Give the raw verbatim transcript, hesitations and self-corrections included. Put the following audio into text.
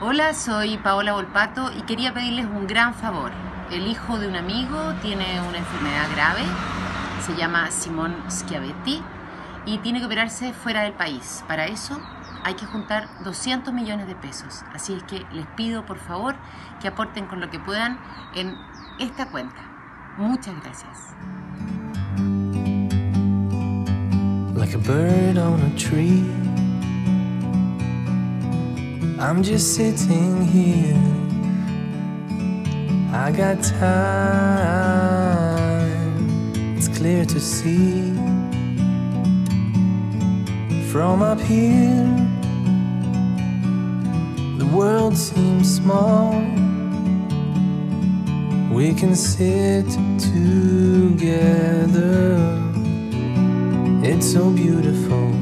Hola, soy Paola Volpato y quería pedirles un gran favor. El hijo de un amigo tiene una enfermedad grave, se llama Simón Schiavetti y tiene que operarse fuera del país. Para eso hay que juntar doscientos millones de pesos. Así es que les pido por favor que aporten con lo que puedan en esta cuenta. Muchas gracias. Like a bird on a tree, I'm just sitting here. I got time, it's clear to see. From up here, the world seems small. We can sit together. It's so beautiful.